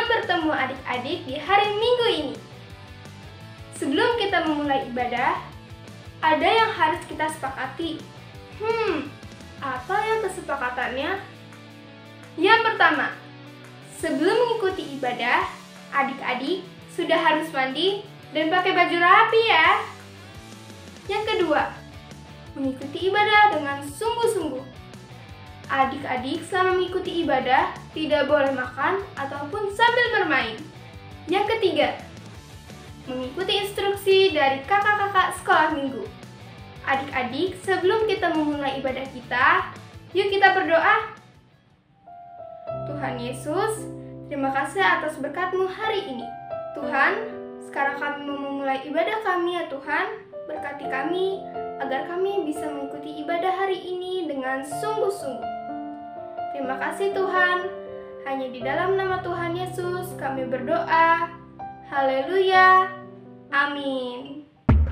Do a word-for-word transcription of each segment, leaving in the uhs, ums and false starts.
Senang bertemu adik-adik di hari Minggu ini. Sebelum kita memulai ibadah, ada yang harus kita sepakati. Hmm, apa yang kesepakatannya? Yang pertama, sebelum mengikuti ibadah, adik-adik sudah harus mandi dan pakai baju rapi ya. Yang kedua, mengikuti ibadah dengan sungguh-sungguh. Adik-adik selama mengikuti ibadah tidak boleh makan ataupun sambil bermain. Yang ketiga, mengikuti instruksi dari kakak-kakak sekolah minggu. Adik-adik, sebelum kita memulai ibadah kita, yuk kita berdoa. Tuhan Yesus, terima kasih atas berkat-Mu hari ini. Tuhan, sekarang kami mau memulai ibadah kami ya Tuhan. Berkati kami, agar kami bisa mengikuti ibadah hari ini dengan sungguh-sungguh. Terima kasih Tuhan, hanya di dalam nama Tuhan Yesus kami berdoa. Haleluya, amin.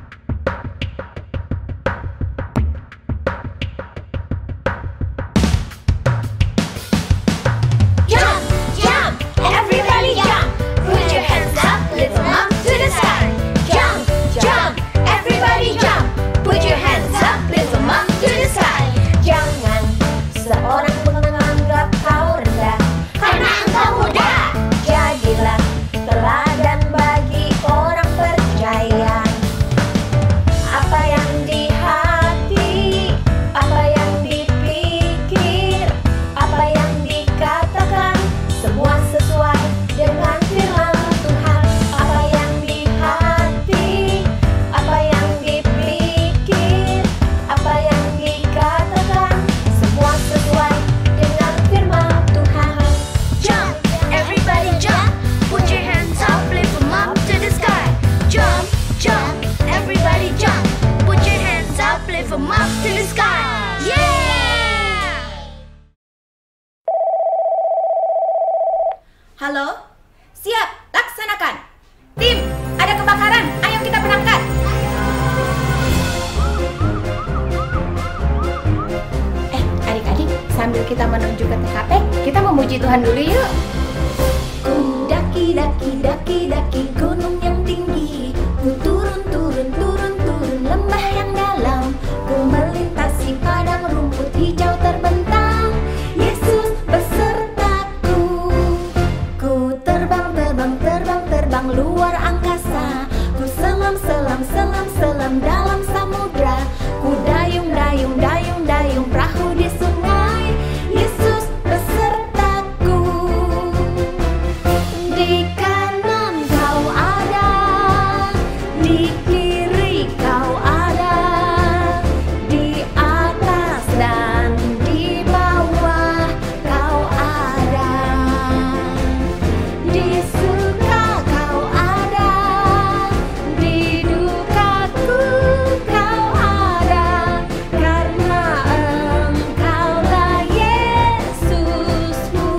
Jump, jump, everybody jump. Put your hands up, lift them up to the sky. Jump, jump, everybody jump. Put your hands up, lift them up to the sky. Jangan seorang menganggap kau rendah karena engkau muda. Jadilah teladan bagi orang percaya. Apa yang di hati, apa yang dipikir, apa yang dikatakan, semua sesuai dengan firman Tuhan. Apa yang di hati, apa yang dipikir, apa yang dikatakan, semua sesuai dengan firman Tuhan. Jump, everybody jump. Put your hands up, lift them up to the sky. Jump, jump, everybody jump. Put your hands up, lift them up to the sky. Yeah! Halo? Siap, laksanakan. Tim, ada kebakaran. Ayo kita berangkat. Eh, adik-adik, sambil kita menuju ke T K P, kita memuji Tuhan dulu yuk. Ku daki, daki, daki, daki gunung yang tinggi. Ku turun, turun, turun, turun lembah yang dalam. Ku melintasi padang rumput hijau terbentang. Yesus besertaku. Ku terbang, terbang, terbang, terbang luar angkasa. Ku selam, selam, selam, selam dalam samudra. Ku dayung, dayung, dayung, dayung perahu di sungai. Yesus besertaku. Di kanan kau ada, di kiri kau ada, di atas dan di bawah kau ada. Di suka kau ada, di dukaku kau ada, karena engkaulah Yesusku.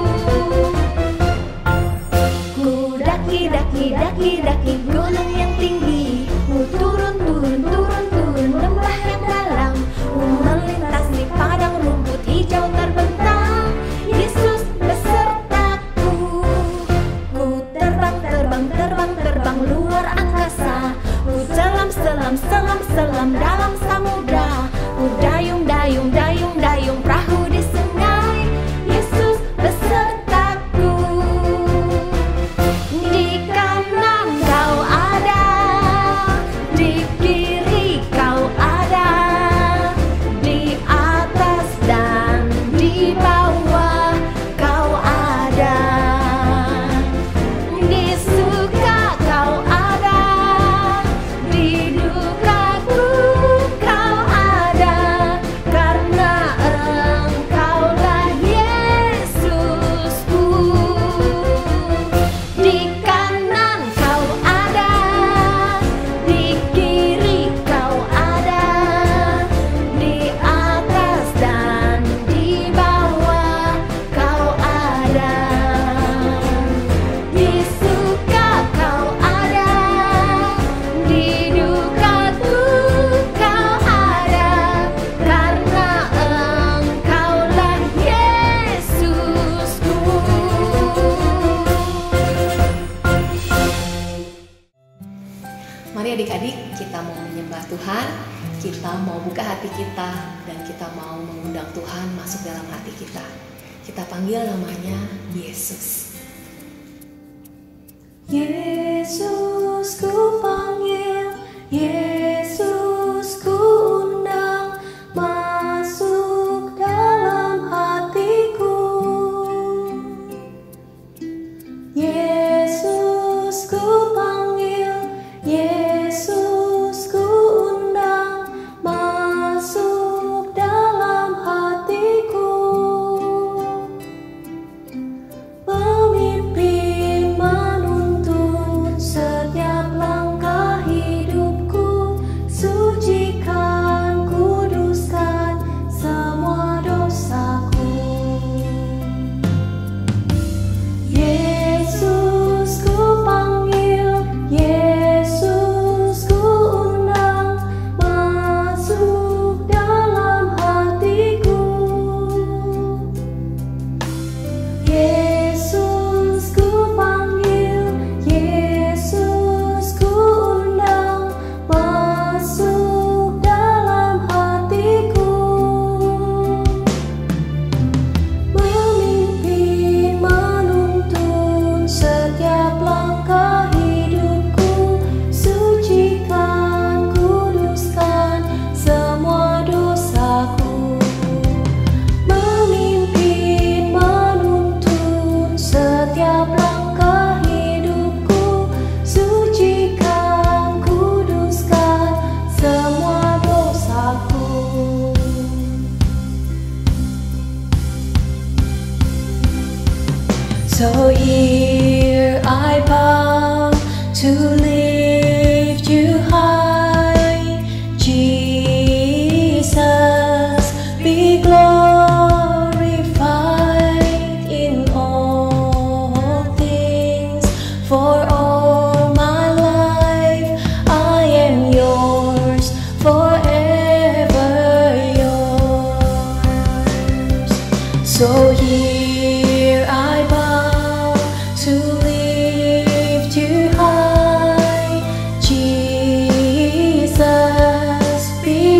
Ku daki, daki, daki, daki gunung yang tinggi. Ku turun, turun, turun, turun lembah yang dalam. Ku melintasi padang rumput hijau terbentang. Yesus besertaku. Ku terbang, terbang, terbang, terbang luar angkasa. Ku selam, selam, selam, selam dalam samudra. Ku dayung, dayung, dayung, dayung perahu di sungai. Yesus besertaku. Di kanan kau ada, di kiri kau ada, di atas dan di bawah kau ada. Di suka kau ada, di dukaku Mari adik-adik, kita mau menyembah Tuhan, kita mau buka hati kita, dan kita mau mengundang Tuhan masuk dalam hati kita. Kita panggil namanya Yesus. Yesus ku panggil, Yesus ku undang, masuk dalam hatiku. Yesus ku panggil, Yesus ku undang, masuk dalam hatiku. Memimpin, menuntun setiap langkah hidupku, sucikan, kuduskan semua dosaku. Yesus ku panggil, Yesus ku undang, masuk dalam hatiku. Yesus ku panggil, Yesus ku undang, masuk dalam hatiku. Memimpin, menuntun setiap langkah hidupku, sucikan, kuduskan semua dosaku. Memimpin, menuntun setiap langkah hidupku, sucikan, kuduskan semua dosaku. So here I bow to lift you high, Jesus, be glorified in all things. For all my life I am yours, forever yours. So here I bow to lift you high, Jesus, be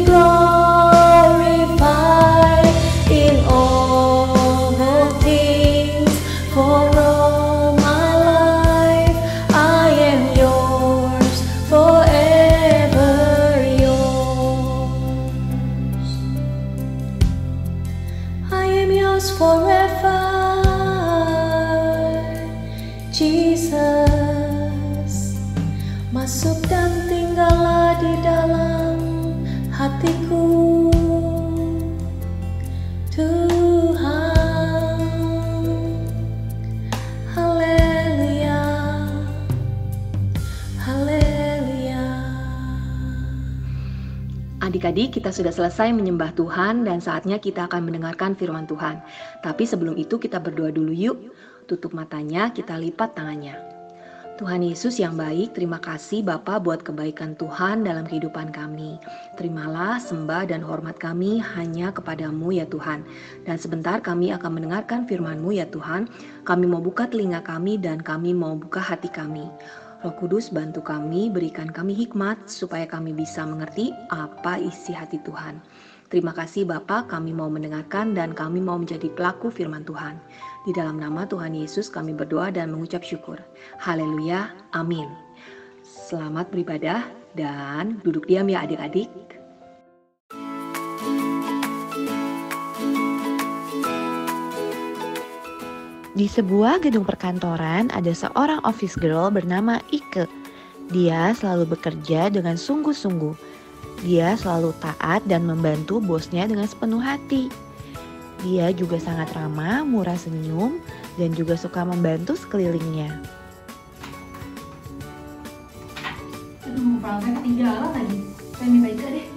glorified in all things. For all my life I am yours, forever yours. I am yours forever, Jesus. Masuk dan tinggallah di dalam hatiku, Tuhan. Haleluya, haleluya. Adik-adik, kita sudah selesai menyembah Tuhan dan saatnya kita akan mendengarkan firman Tuhan. Tapi sebelum itu kita berdoa dulu yuk. Tutup matanya, kita lipat tangannya. Tuhan Yesus yang baik, terima kasih Bapa buat kebaikan Tuhan dalam kehidupan kami. Terimalah sembah dan hormat kami hanya kepadamu ya Tuhan. Dan sebentar kami akan mendengarkan firman-Mu ya Tuhan. Kami mau buka telinga kami dan kami mau buka hati kami. Roh Kudus bantu kami, berikan kami hikmat supaya kami bisa mengerti apa isi hati Tuhan. Terima kasih Bapa, kami mau mendengarkan dan kami mau menjadi pelaku firman Tuhan. Di dalam nama Tuhan Yesus kami berdoa dan mengucap syukur. Haleluya, amin. Selamat beribadah dan duduk diam ya adik-adik. Di sebuah gedung perkantoran ada seorang office girl bernama Ike. Dia selalu bekerja dengan sungguh-sungguh. Dia selalu taat dan membantu bosnya dengan sepenuh hati. Dia juga sangat ramah, murah senyum, dan juga suka membantu sekelilingnya. Aduh, file saya ketinggalan lagi. Saya minta Ika deh.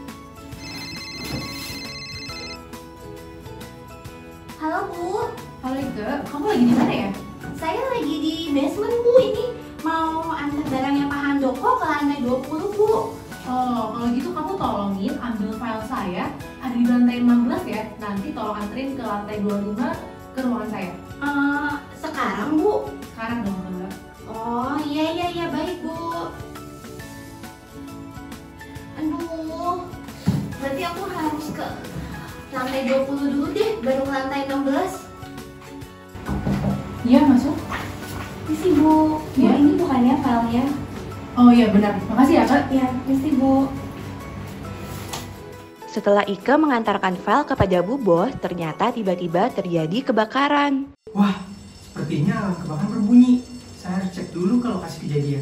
Halo Bu, Halo Ika, kamu lagi di mana ya? saya lagi di basement Bu. Ini mau antar barangnya Pak Handoko ke lantai dua puluh Bu. Oh, kalau gitu kamu tolongin ambil file saya, ada di lantai lima belas ya. Nanti tolong anterin ke lantai dua puluh lima ke ruangan saya. Eh, sekarang Bu? Sekarang dong, Mbak. Oh iya iya iya baik Bu. dua puluh dulu deh, baru ke lantai enam belas. Iya, masuk. Misi Bu, Bu Ya. ini bukannya filenya? Oh iya benar, makasih ya Kak. Ya, misi Bu. Setelah Ike mengantarkan file kepada Bu Bos, ternyata tiba-tiba terjadi kebakaran. Wah, sepertinya kebakaran berbunyi. Saya harus cek dulu ke lokasi kejadian.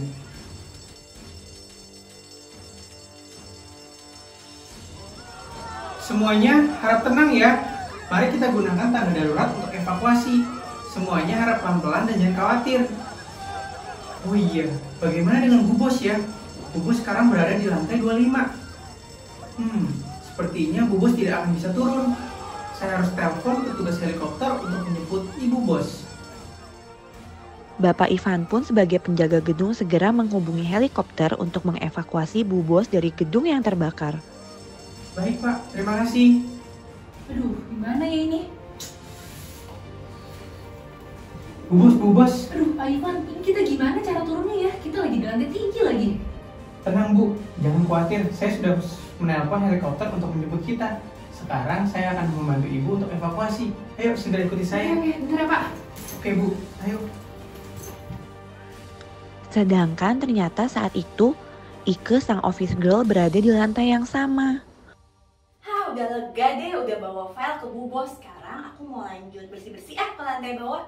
Semuanya harap tenang ya. Mari kita gunakan tanda darurat untuk evakuasi. Semuanya harap pelan-pelan dan jangan khawatir. Oh iya, bagaimana dengan Bu Bos ya? Bu Bos sekarang berada di lantai dua puluh lima. Hmm, sepertinya Bu Bos tidak akan bisa turun. Saya harus telepon petugas helikopter untuk menjemput Ibu Bos. Bapak Ivan pun sebagai penjaga gedung segera menghubungi helikopter untuk mengevakuasi Bu Bos dari gedung yang terbakar. Baik Pak, terima kasih. Aduh, gimana ya ini? Bu Bos, Bu Bos. Aduh, Pak Ivan, ini kita gimana cara turunnya ya? Kita lagi di lantai tinggi lagi. Tenang Bu, jangan khawatir. Saya sudah menelpon helikopter untuk menjemput kita. Sekarang saya akan membantu Ibu untuk evakuasi. Ayo, segera ikuti saya. Oke, oke, bentar ya Pak. Oke Bu, ayo. Sedangkan ternyata saat itu, Ike sang office girl berada di lantai yang sama. Hah, udah lega deh, udah bawa file ke Bu Bos. Sekarang aku mau lanjut bersih-bersih ah ke lantai bawah.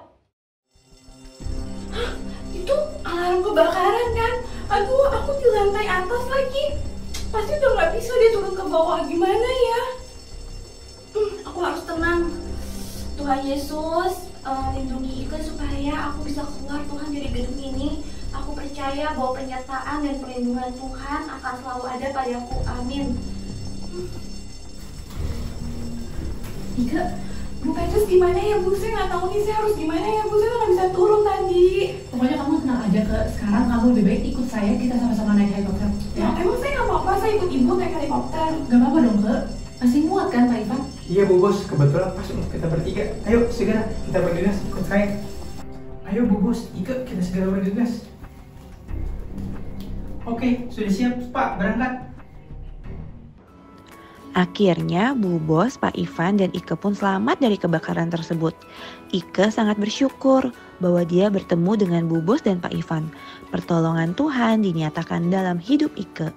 Hah, itu alarm kebakaran kan? Aduh, aku di lantai atas lagi. Pasti udah nggak bisa dia turun ke bawah. Gimana ya? Hmm, aku harus tenang. Tuhan Yesus, uh, lindungi Ike supaya aku bisa keluar Tuhan dari gedung ini. Aku percaya bahwa penyertaan dan perlindungan Tuhan akan selalu ada padaku. Amin. Ike, Bu Petrus gimana ya Bu? Saya nggak tahu nih saya harus gimana ya Bu. Saya nggak bisa turun tadi. Pokoknya kamu tenang aja ke sekarang kamu lebih baik ikut saya, kita sama-sama naik helikopter. Ya, emang saya nggak apa-apa. Saya ikut Ibu naik helikopter. Gak apa-apa dong Kak. Masih muat kan Pak Ivan? Iya Bu Bos, kebetulan pas untuk kita bertiga. Ayo segera kita bergegas ikut saya. Ayo Bu Bos, Ike kita segera bergegas. Oke, sudah siap Pak, berangkat. Akhirnya Bu Bos, Pak Ivan, dan Ike pun selamat dari kebakaran tersebut. Ike sangat bersyukur bahwa dia bertemu dengan Bu Bos dan Pak Ivan. Pertolongan Tuhan dinyatakan dalam hidup Ike.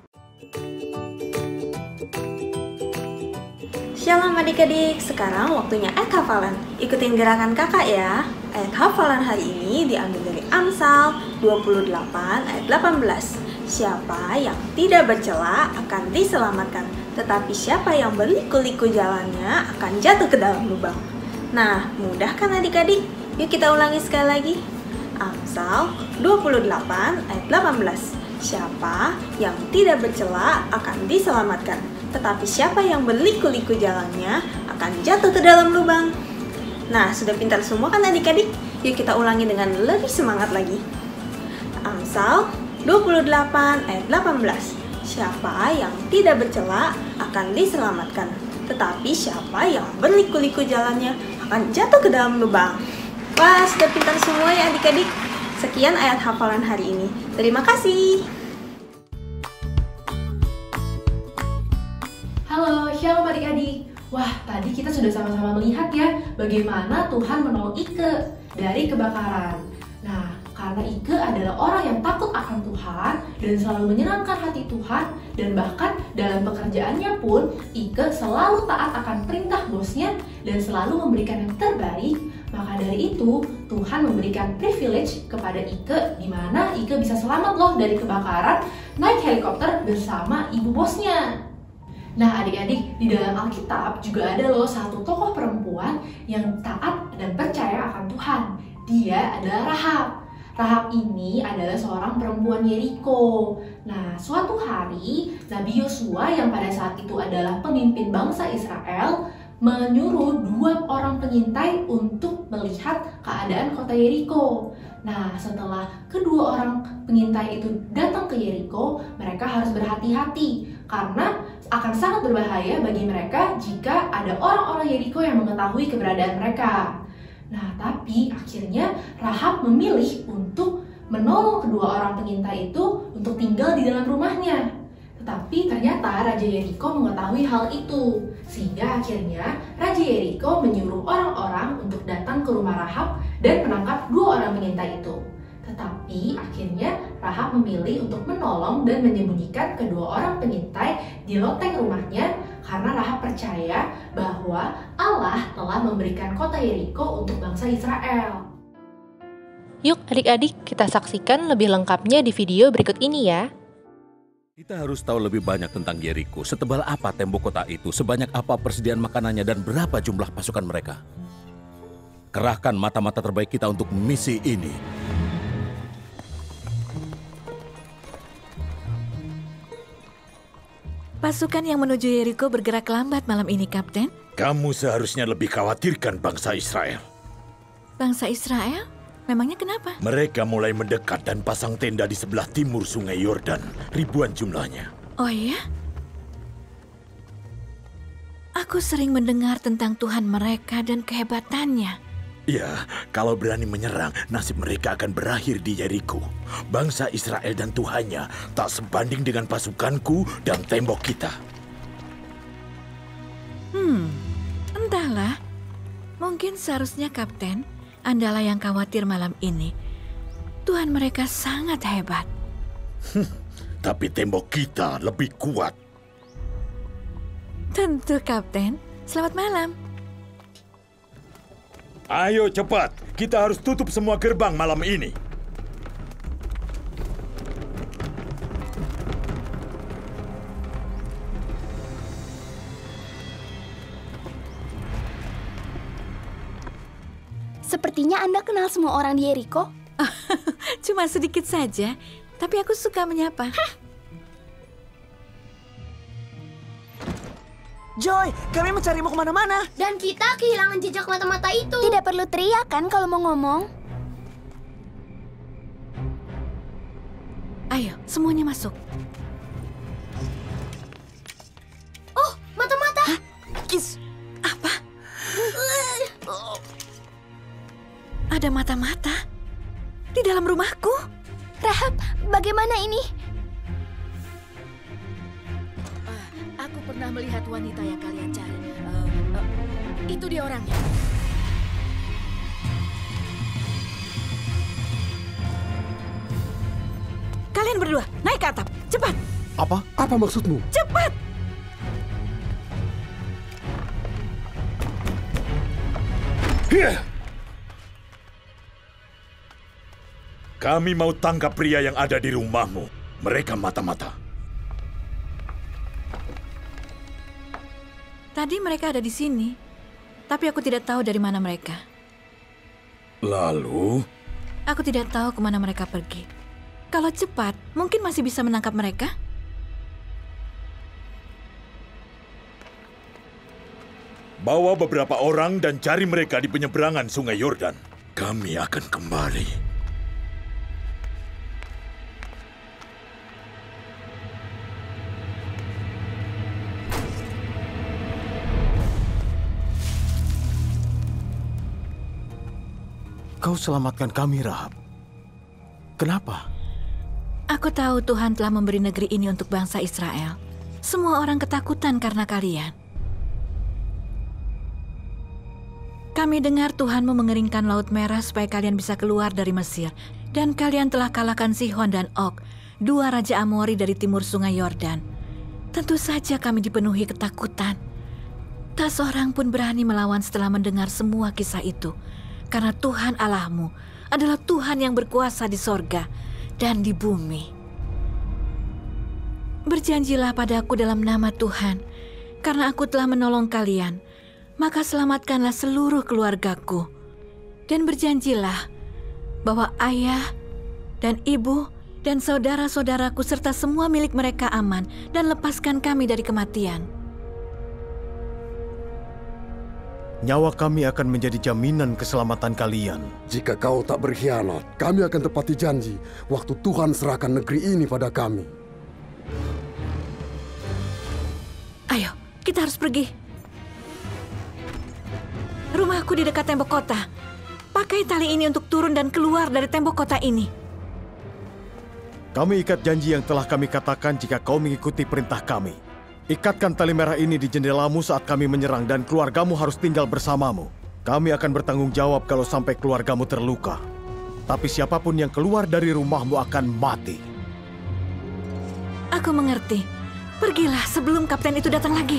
Shalom adik-adik, sekarang waktunya ayat hafalan. Ikutin gerakan kakak ya. Ayat hafalan hari ini diambil dari Amsal dua puluh delapan ayat delapan belas. Siapa yang tidak bercela akan diselamatkan, tetapi siapa yang berliku-liku jalannya akan jatuh ke dalam lubang. Nah, mudah kan adik-adik? Yuk kita ulangi sekali lagi. Amsal dua puluh delapan ayat delapan belas. Siapa yang tidak bercela akan diselamatkan, tetapi siapa yang berliku-liku jalannya akan jatuh ke dalam lubang. Nah, sudah pintar semua kan adik-adik? Yuk kita ulangi dengan lebih semangat lagi. Amsal dua puluh delapan ayat delapan belas. Siapa yang tidak bercela akan diselamatkan, tetapi siapa yang berliku-liku jalannya akan jatuh ke dalam lubang. Wah, sudah pintar semua ya adik-adik. Sekian ayat hafalan hari ini. Terima kasih. Halo, shalom adik-adik. Wah, tadi kita sudah sama-sama melihat ya bagaimana Tuhan menolong Ike dari kebakaran. Nah, karena Ike adalah orang yang takut akan Tuhan dan selalu menyenangkan hati Tuhan, dan bahkan dalam pekerjaannya pun Ike selalu taat akan perintah bosnya dan selalu memberikan yang terbaik. Maka dari itu Tuhan memberikan privilege kepada Ike, di mana Ike bisa selamat loh dari kebakaran naik helikopter bersama ibu bosnya. Nah adik-adik, di dalam Alkitab juga ada loh satu tokoh perempuan yang taat dan percaya akan Tuhan. Dia adalah Rahab. Rahab ini adalah seorang perempuan Yeriko. Nah, suatu hari Nabi Yosua yang pada saat itu adalah pemimpin bangsa Israel menyuruh dua orang pengintai untuk melihat keadaan kota Yeriko. Nah, setelah kedua orang pengintai itu datang ke Yeriko, mereka harus berhati-hati karena akan sangat berbahaya bagi mereka jika ada orang-orang Yeriko yang mengetahui keberadaan mereka. Nah, tapi akhirnya Rahab memilih untuk menolong kedua orang pengintai itu untuk tinggal di dalam rumahnya. Tetapi ternyata Raja Yeriko mengetahui hal itu, sehingga akhirnya Raja Yeriko menyuruh orang-orang untuk datang ke rumah Rahab dan menangkap dua orang pengintai itu. Tetapi akhirnya Rahab memilih untuk menolong dan menyembunyikan kedua orang pengintai di loteng rumahnya karena Rahab percaya bahwa Allah telah memberikan kota Yeriko untuk bangsa Israel. Yuk adik-adik kita saksikan lebih lengkapnya di video berikut ini ya. Kita harus tahu lebih banyak tentang Yeriko. Setebal apa tembok kota itu, sebanyak apa persediaan makanannya, dan berapa jumlah pasukan mereka. Kerahkan mata-mata terbaik kita untuk misi ini. Pasukan yang menuju Yeriko bergerak lambat malam ini, Kapten. Kamu seharusnya lebih khawatirkan bangsa Israel. Bangsa Israel? Memangnya kenapa? Mereka mulai mendekat dan pasang tenda di sebelah timur sungai Yordan. Ribuan jumlahnya. Oh iya? Aku sering mendengar tentang Tuhan mereka dan kehebatannya. Ya, kalau berani menyerang, nasib mereka akan berakhir di Yeriko. Bangsa Israel dan Tuhannya tak sebanding dengan pasukanku dan tembok kita. Hmm, entahlah. Mungkin seharusnya, Kapten, Andalah yang khawatir malam ini. Tuhan mereka sangat hebat. Tapi tembok kita lebih kuat. Tentu, Kapten. Selamat malam. Ayo cepat, kita harus tutup semua gerbang malam ini. Sepertinya Anda kenal semua orang di Yeriko. Cuma sedikit saja, tapi aku suka menyapa. Joy, kami mencarimu kemana-mana. Dan kita kehilangan jejak mata-mata itu. Tidak perlu teriak kan kalau mau ngomong. Ayo, semuanya masuk. Oh, mata-mata. Kis, apa? Ada mata-mata di dalam rumahku. Rahab, bagaimana ini? Uh, aku pernah melihat wanita yang kalian cari. Uh, uh, itu dia orangnya. Kalian berdua, naik ke atap. Cepat. Apa? Apa maksudmu? Cepat. Yeah. Kami mau tangkap pria yang ada di rumahmu. Mereka mata-mata. Tadi mereka ada di sini, tapi aku tidak tahu dari mana mereka. Lalu? Aku tidak tahu kemana mereka pergi. Kalau cepat, mungkin masih bisa menangkap mereka. Bawa beberapa orang dan cari mereka di penyeberangan sungai Yordan. Kami akan kembali. Kau selamatkan kami, Rahab. Kenapa? Aku tahu Tuhan telah memberi negeri ini untuk bangsa Israel. Semua orang ketakutan karena kalian. Kami dengar Tuhanmu mengeringkan Laut Merah supaya kalian bisa keluar dari Mesir. Dan kalian telah kalahkan Sihon dan Og, dua raja Amori dari timur sungai Yordan. Tentu saja kami dipenuhi ketakutan. Tak seorang pun berani melawan setelah mendengar semua kisah itu. Karena Tuhan Allahmu adalah Tuhan yang berkuasa di sorga dan di bumi. Berjanjilah padaku dalam nama Tuhan, karena aku telah menolong kalian, maka selamatkanlah seluruh keluargaku. Dan berjanjilah bahwa ayah dan ibu dan saudara-saudaraku serta semua milik mereka aman dan lepaskan kami dari kematian. Nyawa kami akan menjadi jaminan keselamatan kalian. Jika kau tak berkhianat, kami akan tepati janji waktu Tuhan serahkan negeri ini pada kami. Ayo, kita harus pergi. Rumahku di dekat tembok kota. Pakai tali ini untuk turun dan keluar dari tembok kota ini. Kami ikat janji yang telah kami katakan jika kau mengikuti perintah kami. Ikatkan tali merah ini di jendelamu saat kami menyerang dan keluargamu harus tinggal bersamamu. Kami akan bertanggung jawab kalau sampai keluargamu terluka. Tapi siapapun yang keluar dari rumahmu akan mati. Aku mengerti. Pergilah sebelum kapten itu datang lagi.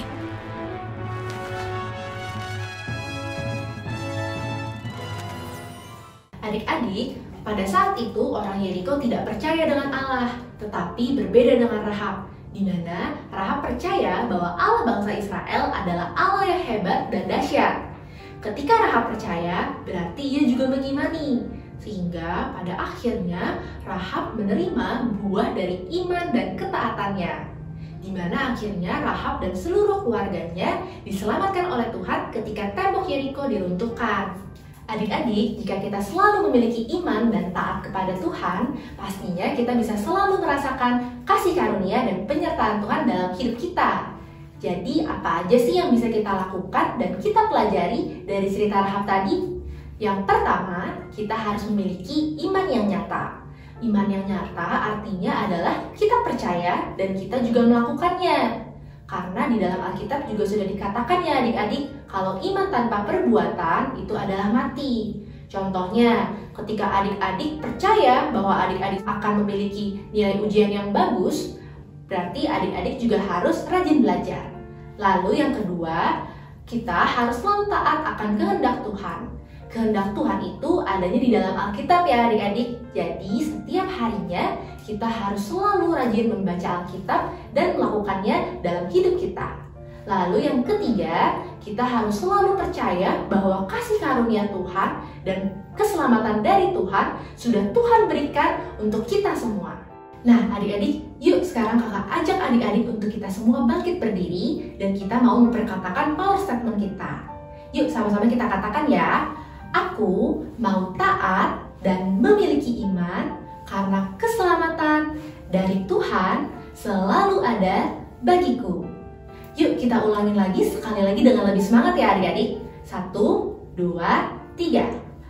Adik-adik, pada saat itu orang Yeriko tidak percaya dengan Allah, tetapi berbeda dengan Rahab, di mana Rahab percaya bahwa Allah bangsa Israel adalah Allah yang hebat dan dahsyat. Ketika Rahab percaya, berarti ia juga mengimani, sehingga pada akhirnya Rahab menerima buah dari iman dan ketaatannya, di mana akhirnya Rahab dan seluruh keluarganya diselamatkan oleh Tuhan ketika tembok Yeriko diruntuhkan. Adik-adik, jika kita selalu memiliki iman dan taat kepada Tuhan, pastinya kita bisa selalu merasakan kasih karunia dan penyertaan Tuhan dalam hidup kita. Jadi, apa aja sih yang bisa kita lakukan dan kita pelajari dari cerita Rahab tadi? Yang pertama, kita harus memiliki iman yang nyata. Iman yang nyata artinya adalah kita percaya dan kita juga melakukannya. Karena di dalam Alkitab juga sudah dikatakan ya adik-adik, kalau iman tanpa perbuatan itu adalah mati. Contohnya, ketika adik-adik percaya bahwa adik-adik akan memiliki nilai ujian yang bagus, berarti adik-adik juga harus rajin belajar. Lalu yang kedua, kita harus selalu taat akan kehendak Tuhan. Kehendak Tuhan itu adanya di dalam Alkitab ya adik-adik. Jadi setiap harinya kita harus selalu rajin membaca Alkitab dan melakukannya dalam hidup kita. Lalu yang ketiga, kita harus selalu percaya bahwa kasih karunia Tuhan dan keselamatan dari Tuhan sudah Tuhan berikan untuk kita semua. Nah adik-adik, yuk sekarang kakak ajak adik-adik untuk kita semua bangkit berdiri dan kita mau memperkatakan power statement kita. Yuk sama-sama kita katakan ya. Aku mau taat dan memiliki iman karena keselamatan dari Tuhan selalu ada bagiku. Yuk kita ulangin lagi sekali lagi dengan lebih semangat ya adik-adik. Satu, dua, tiga.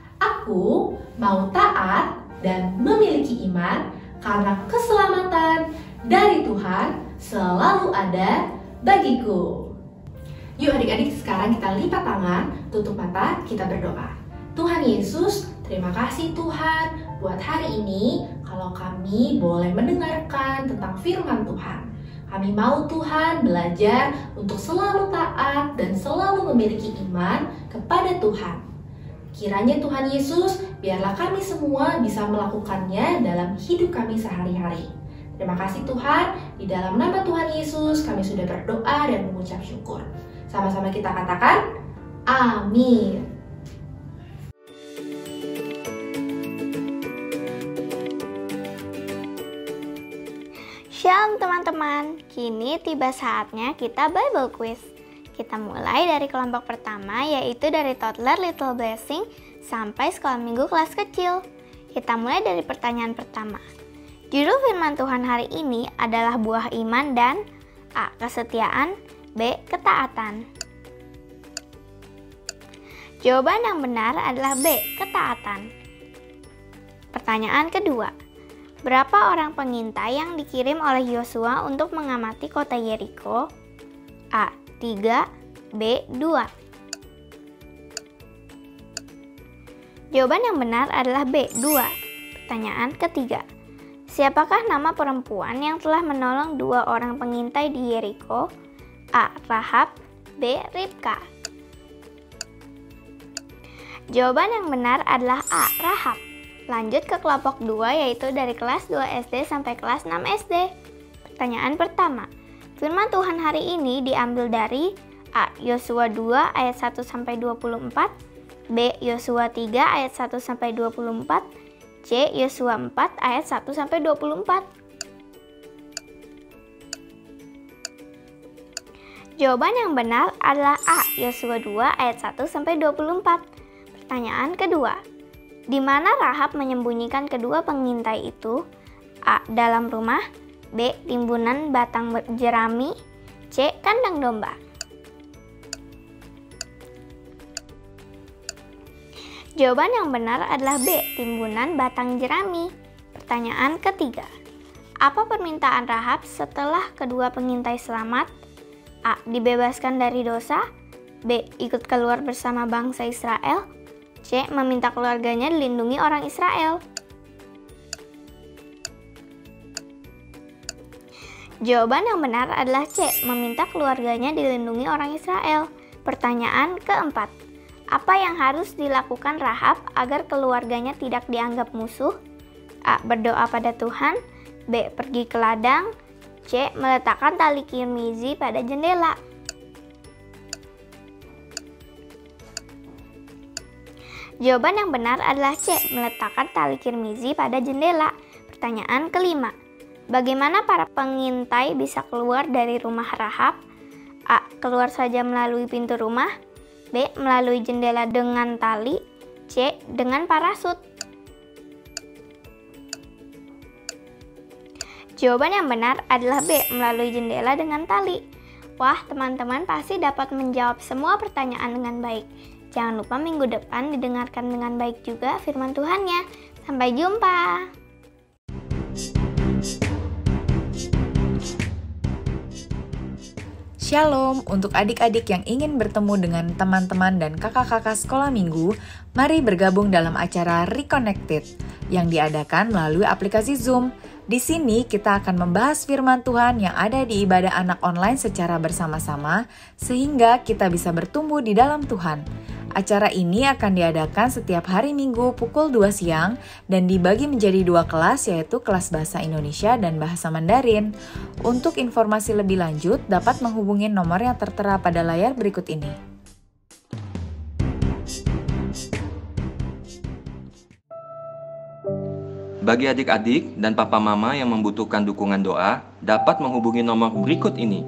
Aku mau taat dan memiliki iman karena keselamatan dari Tuhan selalu ada bagiku. Yuk adik-adik sekarang kita lipat tangan, tutup mata, kita berdoa. Tuhan Yesus, terima kasih Tuhan buat hari ini kalau kami boleh mendengarkan tentang firman Tuhan. Kami mau Tuhan belajar untuk selalu taat dan selalu memiliki iman kepada Tuhan. Kiranya Tuhan Yesus, biarlah kami semua bisa melakukannya dalam hidup kami sehari-hari. Terima kasih Tuhan, di dalam nama Tuhan Yesus kami sudah berdoa dan mengucap syukur. Sama-sama kita katakan, amin. Shalom teman-teman, kini tiba saatnya kita Bible Quiz. Kita mulai dari kelompok pertama yaitu dari toddler Little Blessing sampai sekolah minggu kelas kecil. Kita mulai dari pertanyaan pertama. Judul firman Tuhan hari ini adalah buah iman dan A. Kesetiaan, B. Ketaatan. Jawaban yang benar adalah B. Ketaatan. Pertanyaan kedua. Berapa orang pengintai yang dikirim oleh Yosua untuk mengamati kota Yeriko? A. tiga, B. dua. Jawaban yang benar adalah B. dua. Pertanyaan ketiga. Siapakah nama perempuan yang telah menolong dua orang pengintai di Yeriko? A. Rahab, B. Ribka. Jawaban yang benar adalah A. Rahab. Lanjut ke kelompok dua yaitu dari kelas dua S D sampai kelas enam S D. Pertanyaan pertama. Firman Tuhan hari ini diambil dari A. Yosua dua ayat satu sampai dua puluh empat, B. Yosua tiga ayat satu sampai dua puluh empat, C. Yosua empat ayat satu sampai dua puluh empat. Jawaban yang benar adalah A. Yosua dua ayat satu sampai dua puluh empat. Pertanyaan kedua. Di mana Rahab menyembunyikan kedua pengintai itu? A. Dalam rumah, B. Timbunan batang jerami, C. Kandang domba. Jawaban yang benar adalah B. Timbunan batang jerami. Pertanyaan ketiga. Apa permintaan Rahab setelah kedua pengintai selamat? A. Dibebaskan dari dosa. B. Ikut keluar bersama bangsa Israel. C. Meminta keluarganya dilindungi orang Israel. Jawaban yang benar adalah C. Meminta keluarganya dilindungi orang Israel. Pertanyaan keempat. Apa yang harus dilakukan Rahab agar keluarganya tidak dianggap musuh? A. Berdoa pada Tuhan. B. Pergi ke ladang. C. Meletakkan tali kirmizi pada jendela. Jawaban yang benar adalah C. Meletakkan tali kirmizi pada jendela. Pertanyaan kelima. Bagaimana para pengintai bisa keluar dari rumah Rahab? A. Keluar saja melalui pintu rumah. B. Melalui jendela dengan tali. C. Dengan parasut. Jawaban yang benar adalah B. Melalui jendela dengan tali. Wah, teman-teman pasti dapat menjawab semua pertanyaan dengan baik. Jangan lupa minggu depan didengarkan dengan baik juga firman Tuhannya. Sampai jumpa. Shalom, untuk adik-adik yang ingin bertemu dengan teman-teman dan kakak-kakak sekolah minggu, mari bergabung dalam acara Reconnected yang diadakan melalui aplikasi Zoom. Di sini kita akan membahas firman Tuhan yang ada di ibadah anak online secara bersama-sama, sehingga kita bisa bertumbuh di dalam Tuhan. Acara ini akan diadakan setiap hari Minggu pukul dua siang dan dibagi menjadi dua kelas, yaitu kelas Bahasa Indonesia dan Bahasa Mandarin. Untuk informasi lebih lanjut, dapat menghubungi nomor yang tertera pada layar berikut ini. Bagi adik-adik dan papa mama yang membutuhkan dukungan doa, dapat menghubungi nomor berikut ini.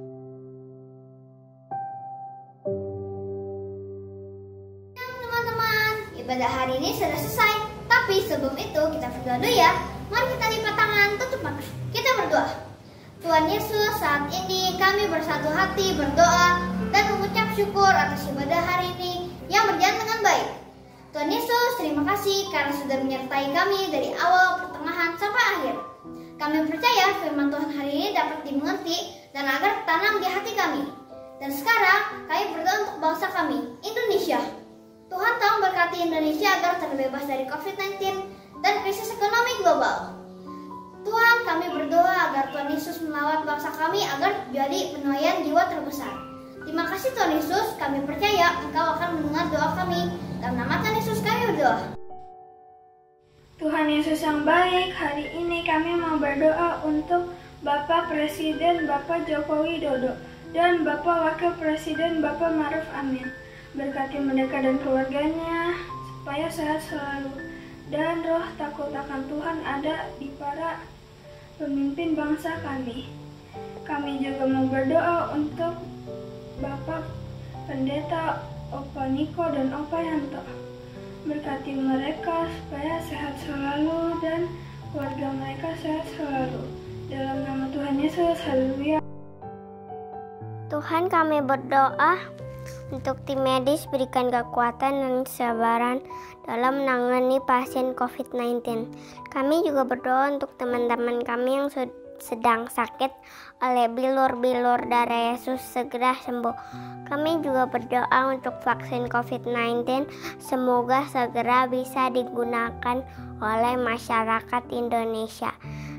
Teman-teman, ibadah hari ini sudah selesai. Tapi sebelum itu kita berdoa dulu ya. Mari kita lipat tangan, tutup mata. Kita berdoa. Tuhan Yesus, saat ini kami bersatu hati berdoa dan mengucap syukur atas ibadah hari ini yang berjalan dengan baik. Tuhan Yesus, terima kasih karena sudah menyertai kami dari awal, pertengahan, sampai akhir. Kami percaya firman Tuhan hari ini dapat dimengerti dan agar tertanam di hati kami. Dan sekarang, kami berdoa untuk bangsa kami, Indonesia. Tuhan tolong berkati Indonesia agar terbebas dari covid sembilan belas dan krisis ekonomi global. Tuhan, kami berdoa agar Tuhan Yesus melawat bangsa kami agar jadi penuaian jiwa terbesar. Terima kasih Tuhan Yesus, kami percaya Engkau akan mendengar doa kami. Dalam nama Tuhan Yesus kami berdoa. Tuhan Yesus yang baik, hari ini kami mau berdoa untuk Bapak Presiden Bapak Joko Widodo dan Bapak Wakil Presiden Bapak Ma'ruf Amin. Berkati mereka dan keluarganya supaya sehat selalu dan roh takut akan Tuhan ada di para pemimpin bangsa kami. Kami juga mau berdoa untuk Bapak Pendeta Opa Niko dan Opa Yanto. Berkati mereka supaya sehat selalu dan keluarga mereka sehat selalu. Dalam nama Tuhan Yesus, haleluya. Tuhan, kami berdoa untuk tim medis berikan kekuatan dan kesabaran dalam menangani pasien covid sembilan belas. Kami juga berdoa untuk teman-teman kami yang sedang sakit oleh bilur-bilur darah Yesus segera sembuh. Kami juga berdoa untuk vaksin covid sembilan belas semoga segera bisa digunakan oleh masyarakat Indonesia.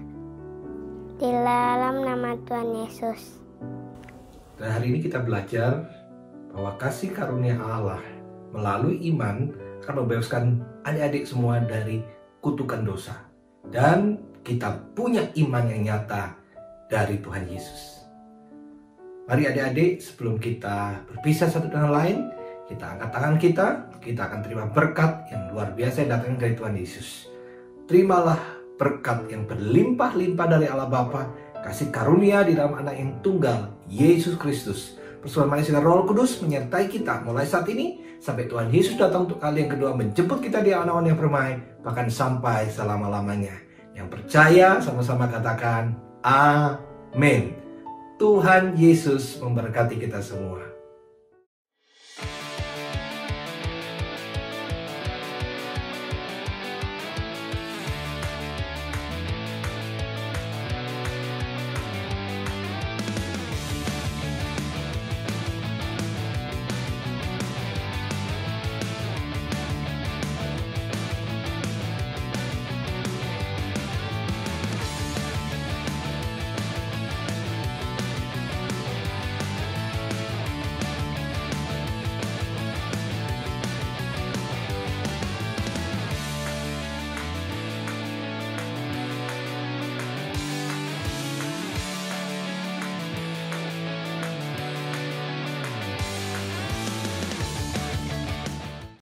Di dalam nama Tuhan Yesus. Dan hari ini kita belajar bahwa kasih karunia Allah melalui iman akan membebaskan adik-adik semua dari kutukan dosa. Dan kita punya iman yang nyata dari Tuhan Yesus. Mari adik-adik, sebelum kita berpisah satu dengan lain, kita angkat tangan kita, kita akan terima berkat yang luar biasa yang datang dari Tuhan Yesus. Terimalah berkat yang berlimpah-limpah dari Allah Bapa, kasih karunia di dalam anak yang tunggal, Yesus Kristus. Persekutuan manusia dan Roh Kudus menyertai kita mulai saat ini sampai Tuhan Yesus datang untuk kali yang kedua menjemput kita di awan-awan yang permai, bahkan sampai selama-lamanya. Yang percaya sama-sama katakan amin. Tuhan Yesus memberkati kita semua.